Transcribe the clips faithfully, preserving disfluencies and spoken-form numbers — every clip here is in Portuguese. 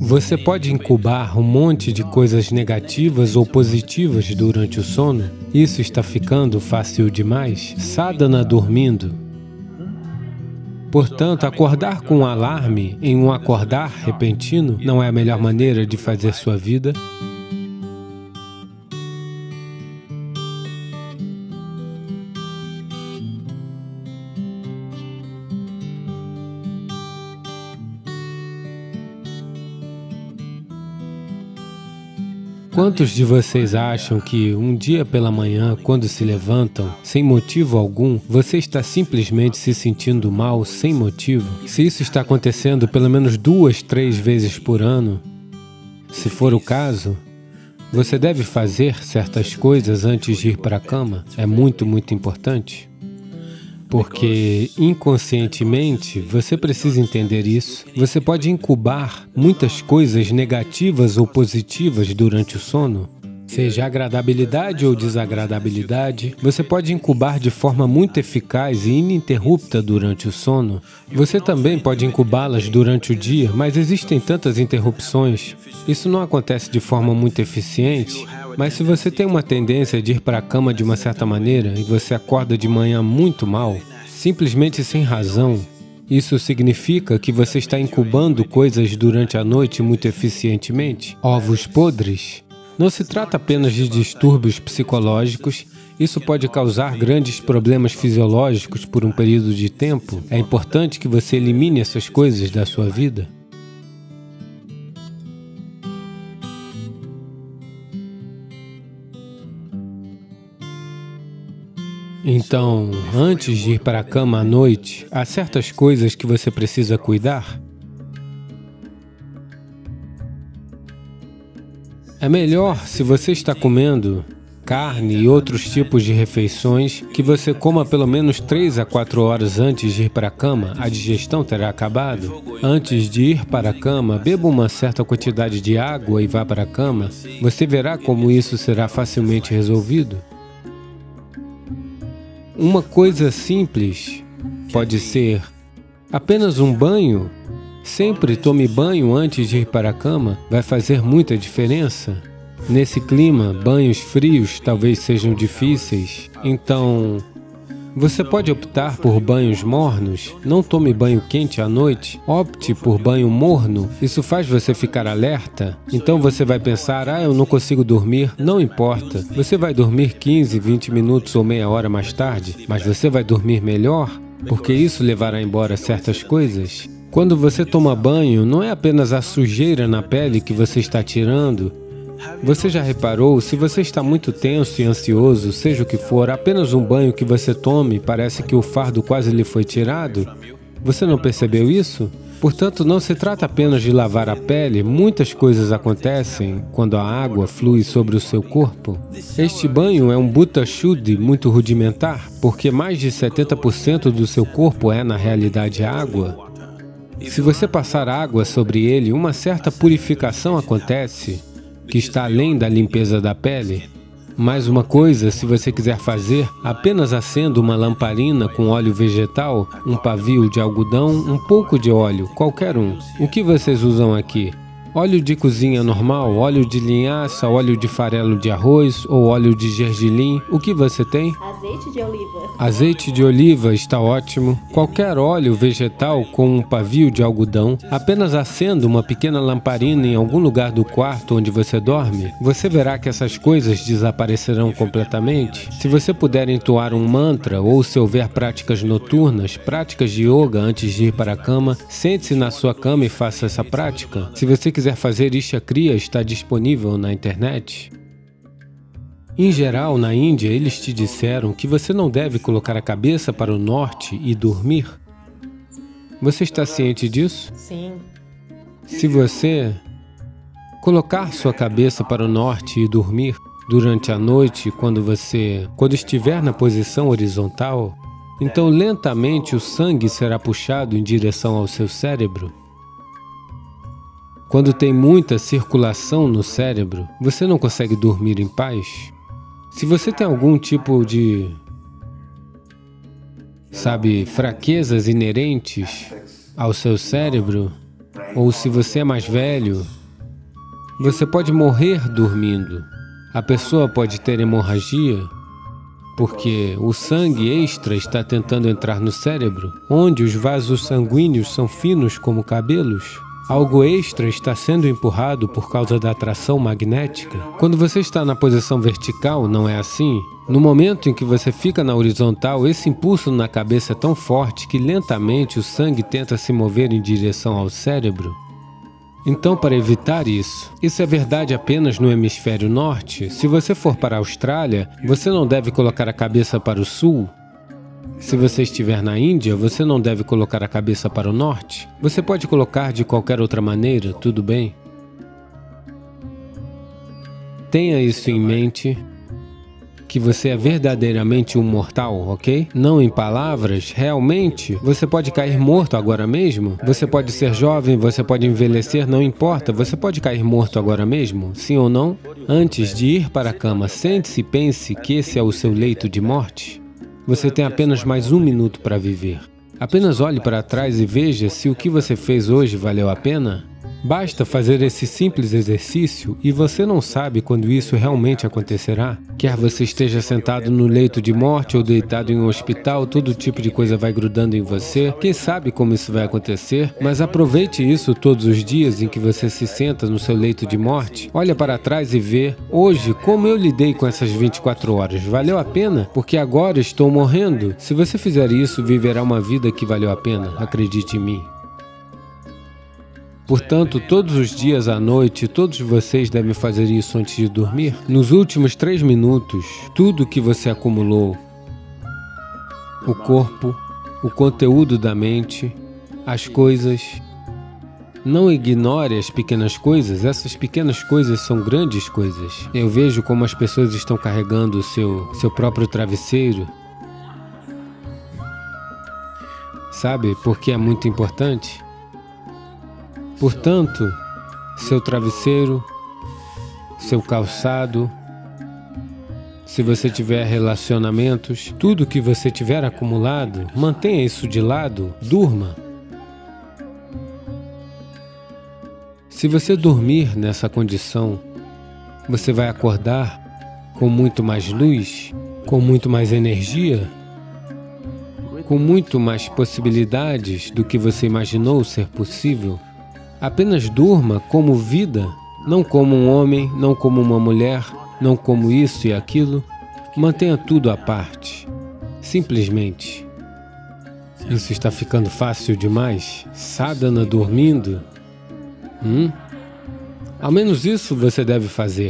Você pode incubar um monte de coisas negativas ou positivas durante o sono? Isso está ficando fácil demais? Sadhana dormindo. Portanto, acordar com um alarme em um acordar repentino não é a melhor maneira de fazer sua vida? Quantos de vocês acham que um dia pela manhã, quando se levantam, sem motivo algum, você está simplesmente se sentindo mal sem motivo? Se isso está acontecendo pelo menos duas, três vezes por ano, se for o caso, você deve fazer certas coisas antes de ir para a cama. É muito, muito importante. Porque, inconscientemente, você precisa entender isso. Você pode incubar muitas coisas negativas ou positivas durante o sono, seja agradabilidade ou desagradabilidade. Você pode incubar de forma muito eficaz e ininterrupta durante o sono. Você também pode incubá-las durante o dia, mas existem tantas interrupções. Isso não acontece de forma muito eficiente. Mas se você tem uma tendência de ir para a cama de uma certa maneira e você acorda de manhã muito mal, simplesmente sem razão, isso significa que você está incubando coisas durante a noite muito eficientemente. Ovos podres. Não se trata apenas de distúrbios psicológicos, isso pode causar grandes problemas fisiológicos por um período de tempo. É importante que você elimine essas coisas da sua vida. Então, antes de ir para a cama à noite, há certas coisas que você precisa cuidar. É melhor, se você está comendo carne e outros tipos de refeições, que você coma pelo menos três a quatro horas antes de ir para a cama. A digestão terá acabado. Antes de ir para a cama, beba uma certa quantidade de água e vá para a cama. Você verá como isso será facilmente resolvido. Uma coisa simples pode ser apenas um banho. Sempre tome banho antes de ir para a cama, vai fazer muita diferença. Nesse clima, banhos frios talvez sejam difíceis, então você pode optar por banhos mornos. Não tome banho quente à noite, opte por banho morno. Isso faz você ficar alerta. Então você vai pensar, ah, eu não consigo dormir. Não importa, você vai dormir quinze, vinte minutos ou meia hora mais tarde, mas você vai dormir melhor, porque isso levará embora certas coisas. Quando você toma banho, não é apenas a sujeira na pele que você está tirando. Você já reparou, se você está muito tenso e ansioso, seja o que for, apenas um banho que você tome, parece que o fardo quase lhe foi tirado? Você não percebeu isso? Portanto, não se trata apenas de lavar a pele, muitas coisas acontecem quando a água flui sobre o seu corpo. Este banho é um Bhuta Shuddhi muito rudimentar, porque mais de setenta por cento do seu corpo é, na realidade, água. Se você passar água sobre ele, uma certa purificação acontece, que está além da limpeza da pele. Mais uma coisa, se você quiser fazer, apenas acenda uma lamparina com óleo vegetal, um pavio de algodão, um pouco de óleo, qualquer um. O que vocês usam aqui? Óleo de cozinha normal, óleo de linhaça, óleo de farelo de arroz ou óleo de gergelim. O que você tem? Azeite de oliva. Azeite de oliva está ótimo. Qualquer óleo vegetal com um pavio de algodão. Apenas acenda uma pequena lamparina em algum lugar do quarto onde você dorme. Você verá que essas coisas desaparecerão completamente. Se você puder entoar um mantra ou se houver práticas noturnas, práticas de yoga antes de ir para a cama, sente-se na sua cama e faça essa prática. Se você quiser fazer Isha Kriya, está disponível na internet. Em geral, na Índia, eles te disseram que você não deve colocar a cabeça para o norte e dormir. Você está ciente disso? Sim. Se você colocar sua cabeça para o norte e dormir durante a noite, quando você, quando estiver na posição horizontal, então lentamente o sangue será puxado em direção ao seu cérebro. Quando tem muita circulação no cérebro, você não consegue dormir em paz. Se você tem algum tipo de, sabe, fraquezas inerentes ao seu cérebro, ou se você é mais velho, você pode morrer dormindo. A pessoa pode ter hemorragia porque o sangue extra está tentando entrar no cérebro, onde os vasos sanguíneos são finos como cabelos. Algo extra está sendo empurrado por causa da atração magnética. Quando você está na posição vertical, não é assim? No momento em que você fica na horizontal, esse impulso na cabeça é tão forte que lentamente o sangue tenta se mover em direção ao cérebro. Então, para evitar isso, isso é verdade apenas no hemisfério norte. Se você for para a Austrália, você não deve colocar a cabeça para o sul. Se você estiver na Índia, você não deve colocar a cabeça para o norte. Você pode colocar de qualquer outra maneira, tudo bem? Tenha isso em mente, que você é verdadeiramente um mortal, ok? Não em palavras, realmente, você pode cair morto agora mesmo? Você pode ser jovem, você pode envelhecer, não importa, você pode cair morto agora mesmo, sim ou não? Antes de ir para a cama, sente-se e pense que esse é o seu leito de morte. Você tem apenas mais um minuto para viver. Apenas olhe para trás e veja se o que você fez hoje valeu a pena. Basta fazer esse simples exercício e você não sabe quando isso realmente acontecerá. Quer você esteja sentado no leito de morte ou deitado em um hospital, todo tipo de coisa vai grudando em você. Quem sabe como isso vai acontecer? Mas aproveite isso todos os dias em que você se senta no seu leito de morte. Olha para trás e vê, hoje, como eu lidei com essas vinte e quatro horas. Valeu a pena? Porque agora estou morrendo. Se você fizer isso, viverá uma vida que valeu a pena. Acredite em mim. Portanto, todos os dias à noite, todos vocês devem fazer isso antes de dormir. Nos últimos três minutos, tudo que você acumulou, o corpo, o conteúdo da mente, as coisas, não ignore as pequenas coisas, essas pequenas coisas são grandes coisas. Eu vejo como as pessoas estão carregando o seu, seu próprio travesseiro. Sabe por que é muito importante? Portanto, seu travesseiro, seu calçado, se você tiver relacionamentos, tudo que você tiver acumulado, mantenha isso de lado, durma. Se você dormir nessa condição, você vai acordar com muito mais luz, com muito mais energia, com muito mais possibilidades do que você imaginou ser possível. Apenas durma como vida, não como um homem, não como uma mulher, não como isso e aquilo. Mantenha tudo à parte. Simplesmente. Isso está ficando fácil demais? Sadhana dormindo? Hum? Ao menos isso você deve fazer.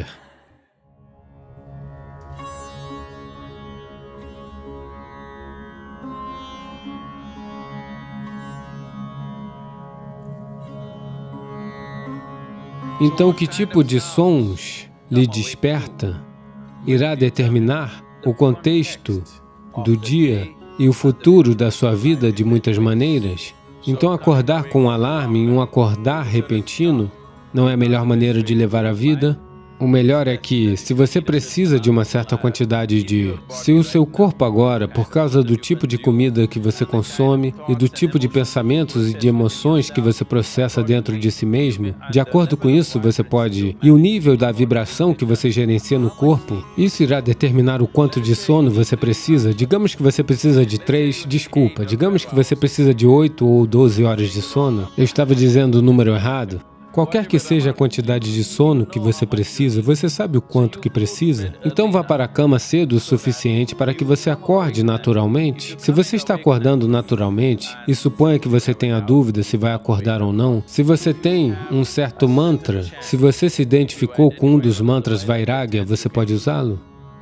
Então, que tipo de sons lhe desperta irá determinar o contexto do dia e o futuro da sua vida de muitas maneiras. Então, acordar com um alarme, um acordar repentino, não é a melhor maneira de levar a vida. O melhor é que, se você precisa de uma certa quantidade de... Se o seu corpo agora, por causa do tipo de comida que você consome e do tipo de pensamentos e de emoções que você processa dentro de si mesmo, de acordo com isso você pode... E o nível da vibração que você gerencia no corpo, isso irá determinar o quanto de sono você precisa. Digamos que você precisa de três... Desculpa, digamos que você precisa de oito ou doze horas de sono. Eu estava dizendo o número errado. Qualquer que seja a quantidade de sono que você precisa, você sabe o quanto que precisa? Então vá para a cama cedo o suficiente para que você acorde naturalmente. Se você está acordando naturalmente, e suponha que você tenha dúvida se vai acordar ou não, se você tem um certo mantra, se você se identificou com um dos mantras Vairagya, você pode usá-lo?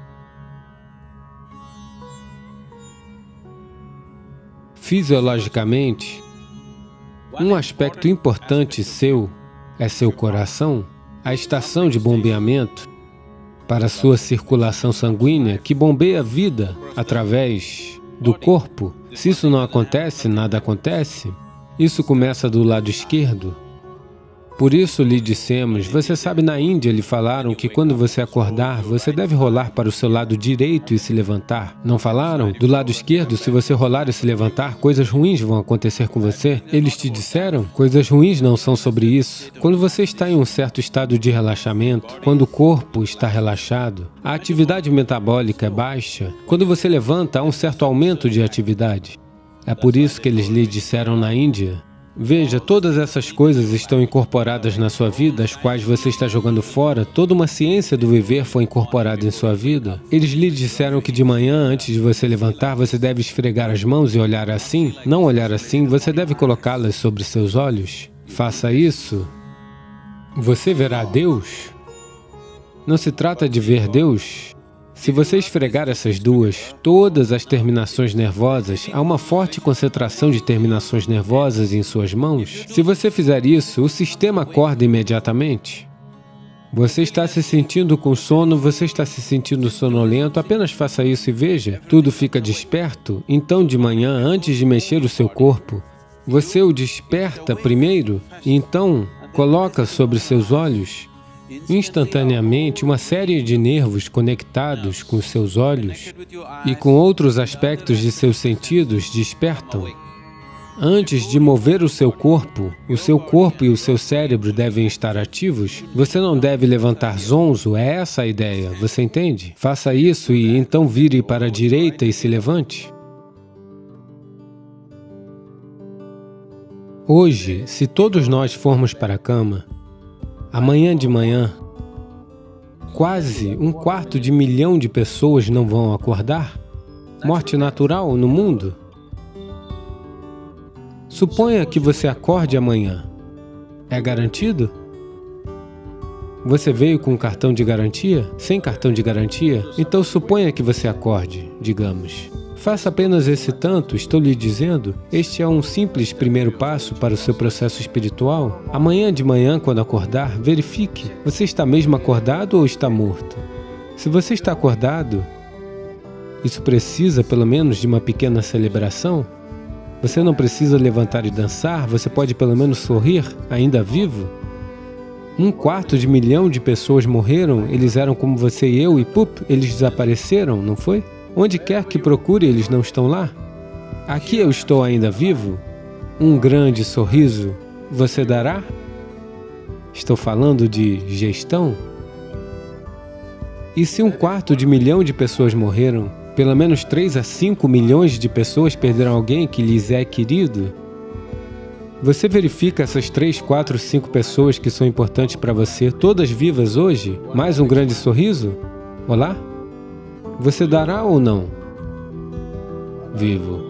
Fisiologicamente, um aspecto importante seu é seu coração, a estação de bombeamento para sua circulação sanguínea que bombeia a vida através do corpo. Se isso não acontece, nada acontece. Isso começa do lado esquerdo. Por isso lhe dissemos, você sabe, na Índia lhe falaram que quando você acordar, você deve rolar para o seu lado direito e se levantar. Não falaram? Do lado esquerdo, se você rolar e se levantar, coisas ruins vão acontecer com você. Eles te disseram? Coisas ruins não são sobre isso. Quando você está em um certo estado de relaxamento, quando o corpo está relaxado, a atividade metabólica é baixa. Quando você levanta, há um certo aumento de atividade. É por isso que eles lhe disseram na Índia. Veja, todas essas coisas estão incorporadas na sua vida, as quais você está jogando fora. Toda uma ciência do viver foi incorporada em sua vida. Eles lhe disseram que de manhã, antes de você levantar, você deve esfregar as mãos e olhar assim. Não olhar assim, você deve colocá-las sobre seus olhos. Faça isso. Você verá Deus. Não se trata de ver Deus. Se você esfregar essas duas, todas as terminações nervosas, há uma forte concentração de terminações nervosas em suas mãos. Se você fizer isso, o sistema acorda imediatamente. Você está se sentindo com sono, você está se sentindo sonolento, apenas faça isso e veja, tudo fica desperto. Então, de manhã, antes de mexer o seu corpo, você o desperta primeiro e então coloca sobre seus olhos. Instantaneamente, uma série de nervos conectados com seus olhos e com outros aspectos de seus sentidos despertam. Antes de mover o seu corpo, o seu corpo e o seu cérebro devem estar ativos. Você não deve levantar zonzo, é essa a ideia, você entende? Faça isso e então vire para a direita e se levante. Hoje, se todos nós formos para a cama, amanhã de manhã, quase um quarto de milhão de pessoas não vão acordar? Morte natural no mundo? Suponha que você acorde amanhã. É garantido? Você veio com um cartão de garantia? Sem cartão de garantia? Então suponha que você acorde, digamos. Faça apenas esse tanto, estou lhe dizendo. Este é um simples primeiro passo para o seu processo espiritual. Amanhã de manhã, quando acordar, verifique. Você está mesmo acordado ou está morto? Se você está acordado, isso precisa pelo menos de uma pequena celebração. Você não precisa levantar e dançar, você pode pelo menos sorrir, ainda vivo. Um quarto de milhão de pessoas morreram, eles eram como você e eu e pup, eles desapareceram, não foi? Onde quer que procure, eles não estão lá. Aqui eu estou ainda vivo. Um grande sorriso você dará? Estou falando de gestão? E se um quarto de milhão de pessoas morreram, pelo menos três a cinco milhões de pessoas perderam alguém que lhes é querido? Você verifica essas três, quatro, cinco pessoas que são importantes para você, todas vivas hoje? Mais um grande sorriso? Olá? Você dará ou não? Vivo.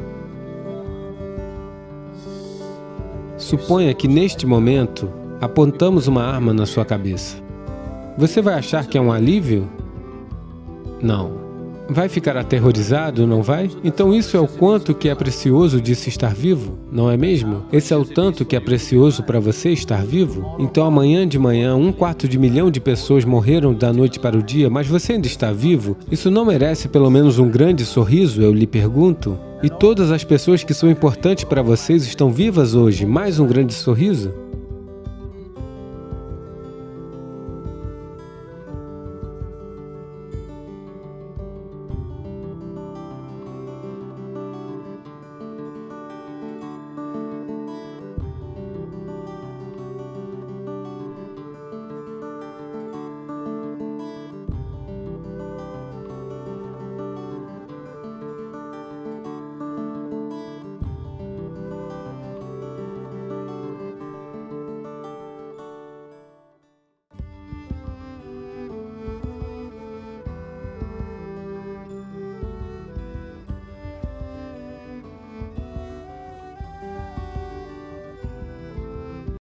Suponha que neste momento apontamos uma arma na sua cabeça. Você vai achar que é um alívio? Não. Vai ficar aterrorizado, não vai? Então isso é o quanto que é precioso de se estar vivo, não é mesmo? Esse é o tanto que é precioso para você estar vivo? Então amanhã de manhã, um quarto de milhão de pessoas morreram da noite para o dia, mas você ainda está vivo? Isso não merece pelo menos um grande sorriso, eu lhe pergunto? E todas as pessoas que são importantes para vocês estão vivas hoje, mais um grande sorriso?